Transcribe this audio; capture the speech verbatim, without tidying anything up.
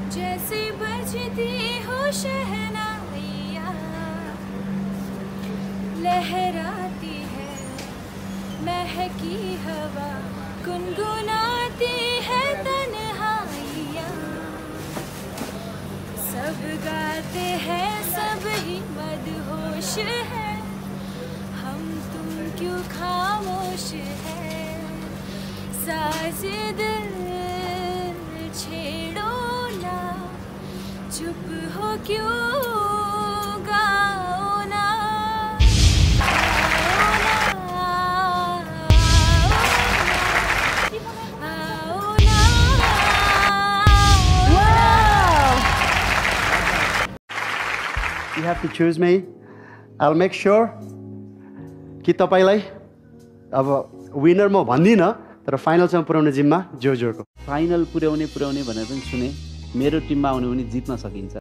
जैसे बजती हो शहनाइयाँ, लहराती है महकी हवा, गुनगुनाती है तन्हाइयाँ। सब गाते हैं सब ही मदहोश है, हम तुम क्यों खामोश है। साज़ दिल छेड़ो ना, चुप हो क्यों गाओ ना, आओ ना, आओ ना। You have to choose me. I'll make sure कि तपाईलाई अब विनर म भन्दिनँ, तर फाइनलसम्म पुर्याउने जिम्मा जोजोको। फाइनल पुर्याउने पुर्याउने भनेर पनि सुने, मेरो टिममा आउने पनि जित्न सकिन्छ।